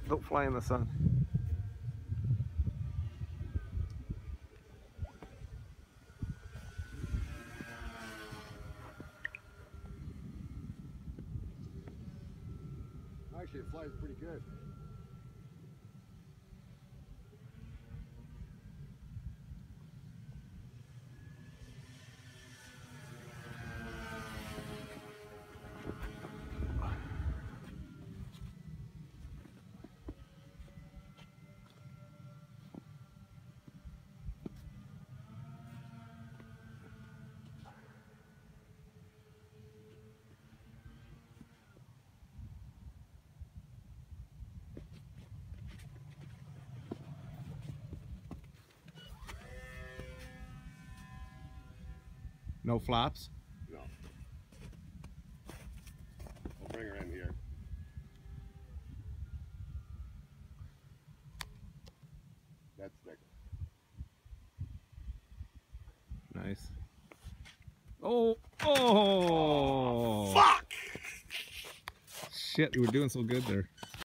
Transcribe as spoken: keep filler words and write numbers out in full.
don't fly in the sun. Actually, it flies pretty good. No flaps? No. I'll bring her in here. That's thick. Nice. Oh, oh! Fuck! Shit, you were doing so good there.